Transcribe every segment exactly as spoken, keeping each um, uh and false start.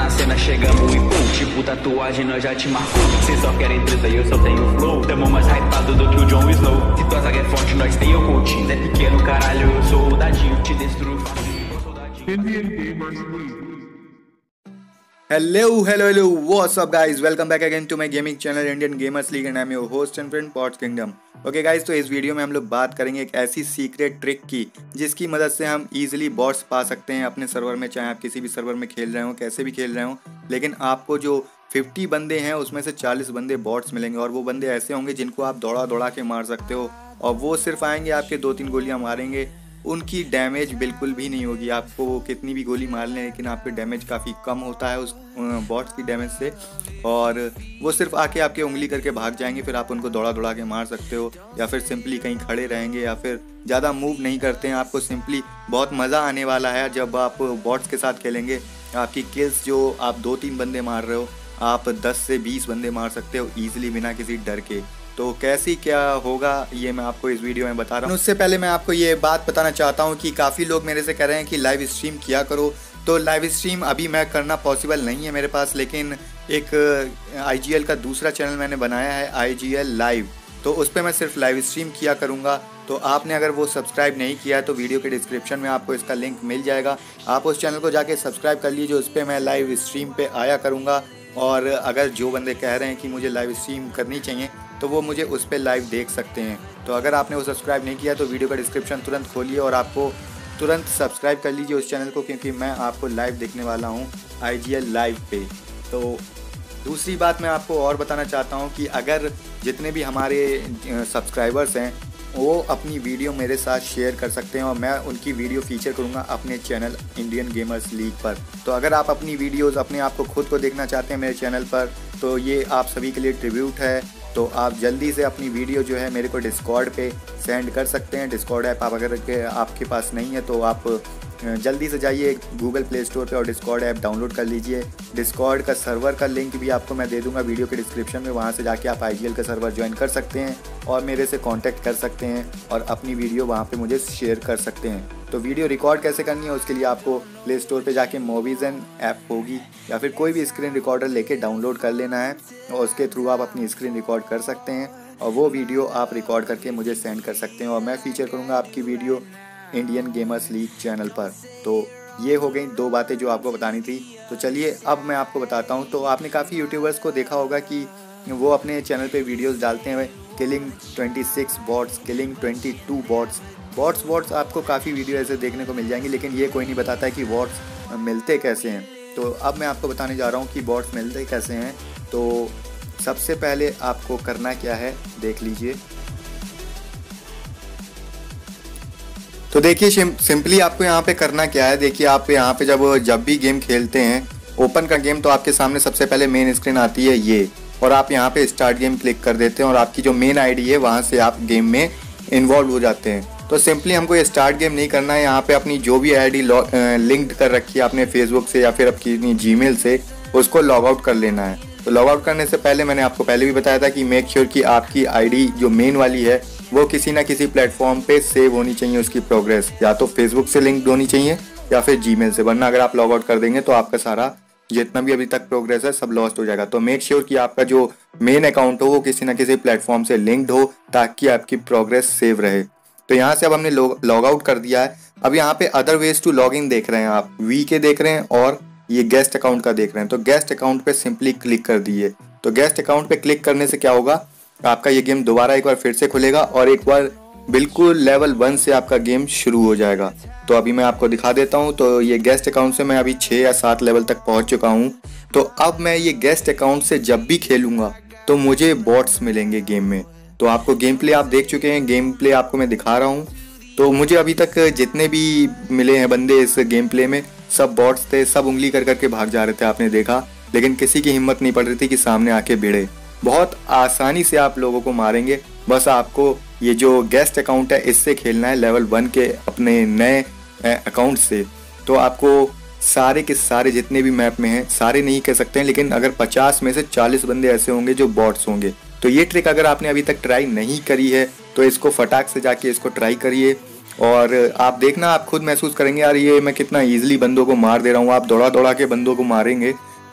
cena, chegamos e pum, tipo tatuagem nós já te marcou. Cê só querem treta e eu só tenho flow. Tamo mais hypado do que o Jon Snow. Se tua zaga é forte, nós tem o Coutinho. É pequeno, caralho, eu sou o Dadinho. Te destruo facinho, soldadinho. Indian Gamers League. Hello, hello, hello, what's up guys, welcome back again to my gaming channel Indian Gamers League and I'm your host and friend Pots Kingdom। Okay guys, तो इस video में हम लोग बात करेंगे एक ऐसी secret trick की जिसकी मदद से हम इजीली बॉट्स पा सकते हैं अपने सर्वर में। चाहे आप किसी भी सर्वर में खेल रहे हो, कैसे भी खेल रहे हो, लेकिन आपको जो पचास बंदे हैं उसमें से चालीस बंदे बॉट्स मिलेंगे और वो बंदे ऐसे होंगे जिनको आप दौड़ा दौड़ा के मार सकते हो और वो सिर्फ आएंगे, आपके दो तीन गोलियां मारेंगे, उनकी डैमेज बिल्कुल भी नहीं होगी। आपको कितनी भी गोली मार लें लेकिन आपके डैमेज काफ़ी कम होता है उस बॉट्स की डैमेज से, और वो सिर्फ आके आपके उंगली करके भाग जाएंगे, फिर आप उनको दौड़ा दौड़ा के मार सकते हो या फिर सिंपली कहीं खड़े रहेंगे या फिर ज़्यादा मूव नहीं करते हैं। आपको सिंपली बहुत मज़ा आने वाला है जब आप बॉट्स के साथ खेलेंगे। आपकी किल्स जो आप दो तीन बंदे मार रहे हो, आप दस से बीस बंदे मार सकते हो ईजिली बिना किसी डर के। तो कैसी क्या होगा ये मैं आपको इस वीडियो में बता रहा हूँ। उससे पहले मैं आपको ये बात बताना चाहता हूँ कि काफ़ी लोग मेरे से कह रहे हैं कि लाइव स्ट्रीम किया करो। तो लाइव स्ट्रीम अभी मैं करना पॉसिबल नहीं है मेरे पास, लेकिन एक आई जी एल का दूसरा चैनल मैंने बनाया है, आई जी एल लाइव, तो उस पर मैं सिर्फ लाइव स्ट्रीम किया करूँगा। तो आपने अगर वो सब्सक्राइब नहीं किया है तो वीडियो के डिस्क्रिप्शन में आपको इसका लिंक मिल जाएगा, आप उस चैनल को जाके सब्सक्राइब कर लीजिए। उस पर मैं लाइव स्ट्रीम पे आया करूँगा और अगर जो बंदे कह रहे हैं कि मुझे लाइव स्ट्रीम करनी चाहिए तो वो मुझे उस पर लाइव देख सकते हैं। तो अगर आपने वो सब्सक्राइब नहीं किया तो वीडियो का डिस्क्रिप्शन तुरंत खोलिए और आपको तुरंत सब्सक्राइब कर लीजिए उस चैनल को, क्योंकि मैं आपको लाइव देखने वाला हूँ आई जी एल लाइव पे। तो दूसरी बात मैं आपको और बताना चाहता हूँ कि अगर जितने भी हमारे सब्सक्राइबर्स हैं वो अपनी वीडियो मेरे साथ शेयर कर सकते हैं और मैं उनकी वीडियो फीचर करूंगा अपने चैनल इंडियन गेमर्स लीग पर। तो अगर आप अपनी वीडियोस अपने आप को खुद को देखना चाहते हैं मेरे चैनल पर तो ये आप सभी के लिए ट्रिब्यूट है। तो आप जल्दी से अपनी वीडियो जो है मेरे को डिस्कॉर्ड पे सेंड कर सकते हैं। डिस्कॉर्ड ऐप आप अगर के आपके पास नहीं है तो आप जल्दी से जाइए गूगल प्ले स्टोर पे और डिस्कॉर्ड ऐप डाउनलोड कर लीजिए। डिस्कॉर्ड का सर्वर का लिंक भी आपको मैं दे दूंगा वीडियो के डिस्क्रिप्शन में, वहाँ से जाके आप आई जी एल का सर्वर ज्वाइन कर सकते हैं और मेरे से कांटेक्ट कर सकते हैं और अपनी वीडियो वहाँ पे मुझे शेयर कर सकते हैं। तो वीडियो रिकॉर्ड कैसे करनी है उसके लिए आपको प्ले स्टोर पे जाके मोविज़न ऐप होगी या फिर कोई भी स्क्रीन रिकॉर्डर लेके डाउनलोड कर लेना है और उसके थ्रू आप अपनी स्क्रीन रिकॉर्ड कर सकते हैं और वो वीडियो आप रिकॉर्ड करके मुझे सेंड कर सकते हैं और मैं फीचर करूँगा आपकी video Indian gamers league channel पर। तो ये हो गई दो बातें जो आपको बतानी थी। तो चलिए अब मैं आपको बताता हूँ। तो आपने काफ़ी यूट्यूबर्स को देखा होगा कि वो अपने चैनल पे वीडियोस डालते हैं, किलिंग छब्बीस बॉट्स, किलिंग बाईस बॉट्स, बॉट्स बॉट्स आपको काफ़ी वीडियो ऐसे देखने को मिल जाएंगी, लेकिन ये कोई नहीं बताता है कि बॉट्स मिलते कैसे हैं। तो अब मैं आपको बताने जा रहा हूँ कि बॉट्स मिलते कैसे हैं। तो सबसे पहले आपको करना क्या है देख लीजिए। तो देखिए सिंपली आपको यहाँ पे करना क्या है, देखिए आप यहाँ पे जब जब भी गेम खेलते हैं ओपन का गेम तो आपके सामने सबसे पहले मेन स्क्रीन आती है ये, और आप यहाँ पे स्टार्ट गेम क्लिक कर देते हैं और आपकी जो मेन आईडी है वहाँ से आप गेम में इन्वॉल्व हो जाते हैं। तो सिंपली हमको ये स्टार्ट गेम नहीं करना है, यहाँ पे अपनी जो भी आईडी लिंक्ड कर रखी है अपने फेसबुक से या फिर अपनी जीमेल से उसको लॉग आउट कर लेना है। तो लॉग आउट करने से पहले मैंने आपको पहले भी बताया था कि मेक श्योर कि आपकी आईडी जो मेन वाली है वो किसी ना किसी प्लेटफॉर्म पे सेव होनी चाहिए, उसकी प्रोग्रेस या तो फेसबुक से लिंक्ड होनी चाहिए या फिर जीमेल से, वरना अगर आप लॉग आउट कर देंगे तो आपका सारा जितना भी अभी तक प्रोग्रेस है सब लॉस्ट हो जाएगा। तो मेक श्योर कि आपका जो मेन अकाउंट हो वो किसी ना किसी प्लेटफॉर्म से लिंक्ड हो ताकि आपकी प्रोग्रेस सेव रहे। तो यहाँ से अब हमने लॉग आउट कर दिया है। अब यहाँ पे other ways to log in देख रहे हैं आप, वी के देख रहे हैं और ये गेस्ट अकाउंट का देख रहे हैं। तो गेस्ट अकाउंट पे सिंपली क्लिक कर दिए। तो गेस्ट अकाउंट पे क्लिक करने से क्या होगा, आपका ये गेम दोबारा एक बार फिर से खुलेगा और एक बार बिल्कुल लेवल वन से आपका गेम शुरू हो जाएगा। तो अभी मैं आपको दिखा देता हूँ। तो ये गेस्ट अकाउंट से मैं अभी छः या सात लेवल तक पहुँच चुका हूँ। तो अब मैं ये गेस्ट अकाउंट से जब भी खेलूँगा तो मुझे बॉट्स मिलेंगे गेम में। तो आपको गेम प्ले आप देख चुके हैं, गेम प्ले आपको मैं दिखा रहा हूँ। तो मुझे अभी तक जितने भी मिले हैं बंदे इस गेम प्ले में सब बॉट्स थे, सब उंगली कर करके भाग जा रहे थे, आपने देखा, लेकिन किसी की हिम्मत नहीं पड़ रही थी कि सामने आके भिड़े। बहुत आसानी से आप लोगों को मारेंगे, बस आपको ये जो गेस्ट अकाउंट है इससे खेलना है लेवल वन के अपने नए अकाउंट से। तो आपको सारे के सारे जितने भी मैप में हैं, सारे नहीं कह सकते हैं, लेकिन अगर पचास में से चालीस बंदे ऐसे होंगे जो बॉट्स होंगे। तो ये ट्रिक अगर आपने अभी तक ट्राई नहीं करी है तो इसको फटाक से जाके इसको ट्राई करिए और आप देखना, आप खुद महसूस करेंगे यार ये मैं कितना ईजिली बंदों को मार दे रहा हूँ। आप दौड़ा दौड़ा के बंदों को मारेंगे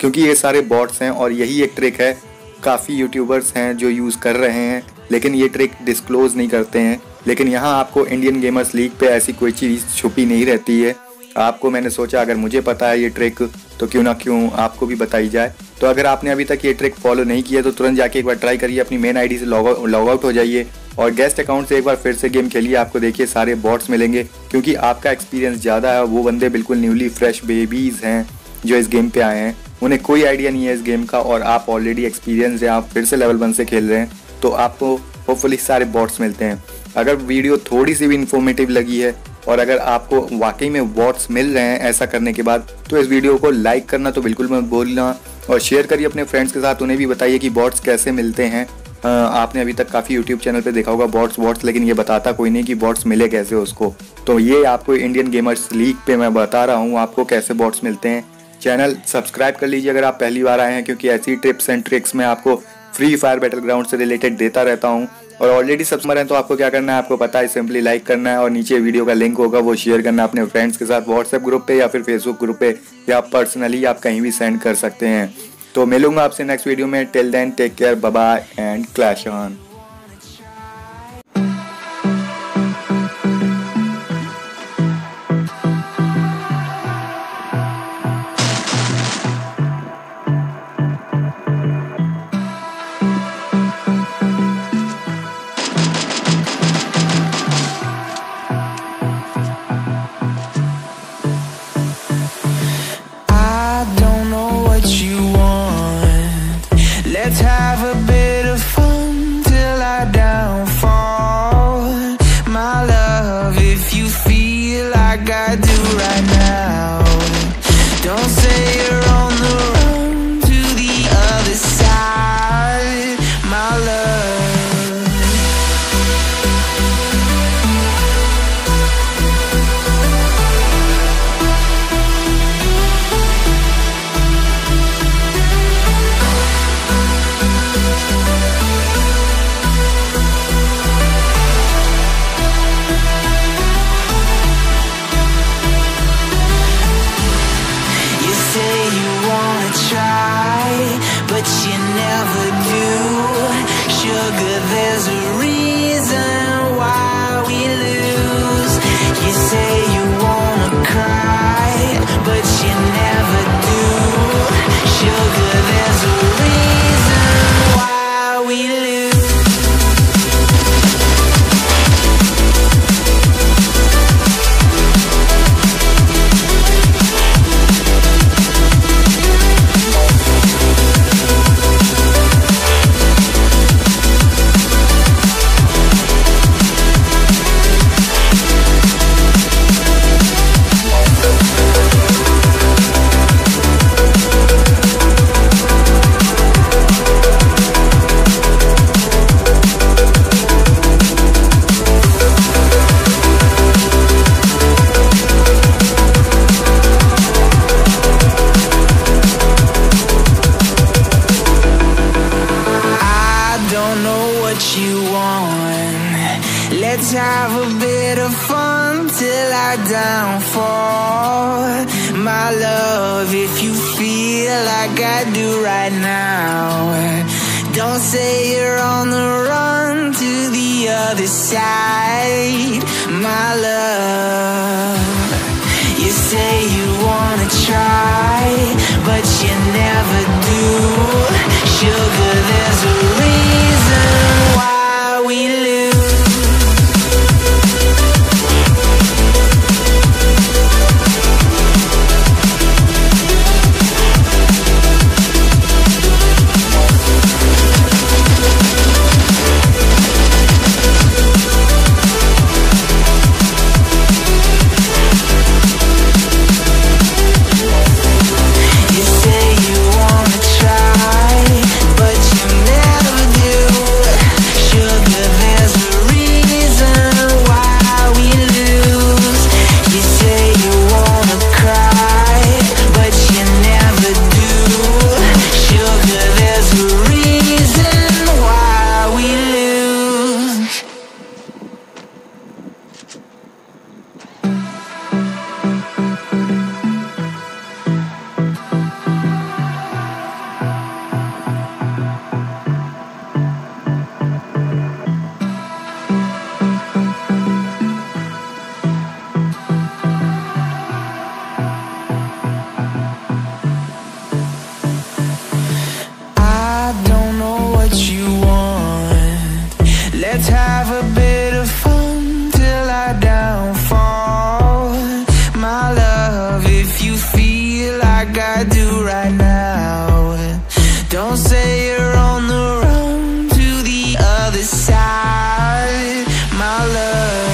क्योंकि ये सारे बॉट्स हैं और यही एक ट्रिक है। काफ़ी यूट्यूबर्स हैं जो यूज़ कर रहे हैं लेकिन ये ट्रिक डिस्क्लोज़ नहीं करते हैं। लेकिन यहाँ आपको इंडियन गेमर्स लीग पे ऐसी कोई चीज़ छुपी नहीं रहती है। आपको मैंने सोचा अगर मुझे पता है ये ट्रिक तो क्यों ना क्यों आपको भी बताई जाए। तो अगर आपने अभी तक ये ट्रिक फॉलो नहीं किया तो तुरंत जाके एक बार ट्राई करिए, अपनी मेन आईडी से लॉग लॉग आउट हो जाइए और गेस्ट अकाउंट से एक बार फिर से गेम खेलिए। आपको देखिए सारे बॉट्स मिलेंगे, क्योंकि आपका एक्सपीरियंस ज़्यादा है। वो बंदे बिल्कुल न्यूली फ्रेश बेबीज़ हैं जो इस गेम पे आए हैं, उन्हें कोई आइडिया नहीं है इस गेम का, और आप ऑलरेडी एक्सपीरियंस है, आप फिर से लेवल वन से खेल रहे हैं, तो आपको होपफुली सारे बॉट्स मिलते हैं। अगर वीडियो थोड़ी सी भी इन्फॉर्मेटिव लगी है और अगर आपको वाकई में बॉट्स मिल रहे हैं ऐसा करने के बाद, तो इस वीडियो को लाइक करना तो बिल्कुल मत भूलना और शेयर करिए अपने फ्रेंड्स के साथ। उन्हें भी बताइए कि बॉट्स कैसे मिलते हैं। आ, आपने अभी तक काफ़ी यूट्यूब चैनल पे देखा होगा बॉट्स बॉट्स लेकिन ये बताता कोई नहीं कि बॉट्स मिले कैसे उसको। तो ये आपको इंडियन गेमर्स लीग पे मैं बता रहा हूँ आपको कैसे बॉट्स मिलते हैं। चैनल सब्सक्राइब कर लीजिए अगर आप पहली बार आए हैं, क्योंकि ऐसी टिप्स एंड ट्रिक्स मैं आपको फ्री फायर बैटल ग्राउंड से रिलेटेड देता रहता हूँ। और ऑलरेडी सब्सक्राइबर हैं तो आपको क्या करना है, आपको पता है, सिंपली लाइक करना है और नीचे वीडियो का लिंक होगा वो शेयर करना है अपने फ्रेंड्स के साथ व्हाट्सएप ग्रुप पे या फिर फेसबुक ग्रुप पे, या पर्सनली आप कहीं भी सेंड कर सकते हैं। तो मिलूंगा आपसे नेक्स्ट वीडियो में। Till then take care, bye bye and clash on. Let's have a bit of fun till I downfall. My love, if you feel like I do right now, don't say you're on the run to the other side, my love. But you never do. Sugar, there's a reason why we lose. You say you wanna cry, but you never do. Sugar, there's a reason why we lose. Let's have a bit of fun till I downfall. My love, if you feel like I do right now, don't say you're on the run to the other side, my love. You say you wanna try, but you never do. Sugar, there's a reason why we lose. I do right now. Don't say you're on the run to the other side, my love.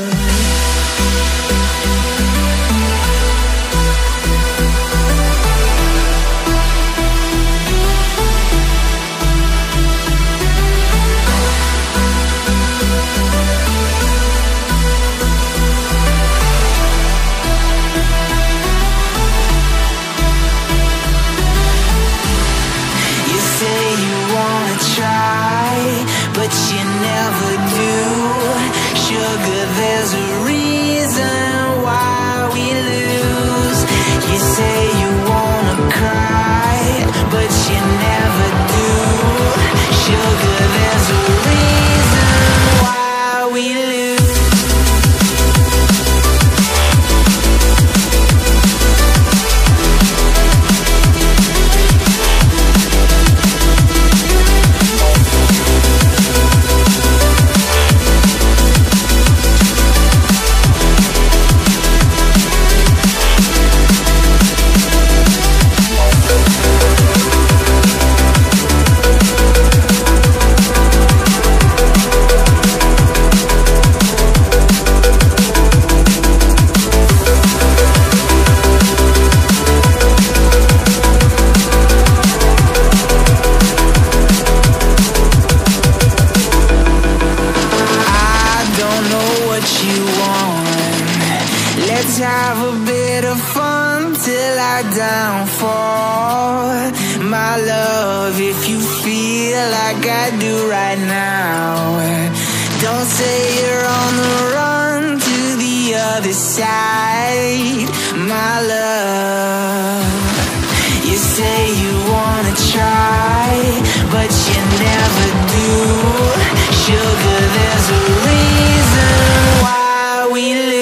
But you never do. Sugar, there's a reason why we lose. You say you wanna cry, but you never do. Sugar, there's a reason why we lose. Let's have a bit of fun till I downfall, my love, if you feel like I do right now. Don't say you're on the run to the other side, my love. You say you wanna try, but you never do. Sugar, there's a reason why we live.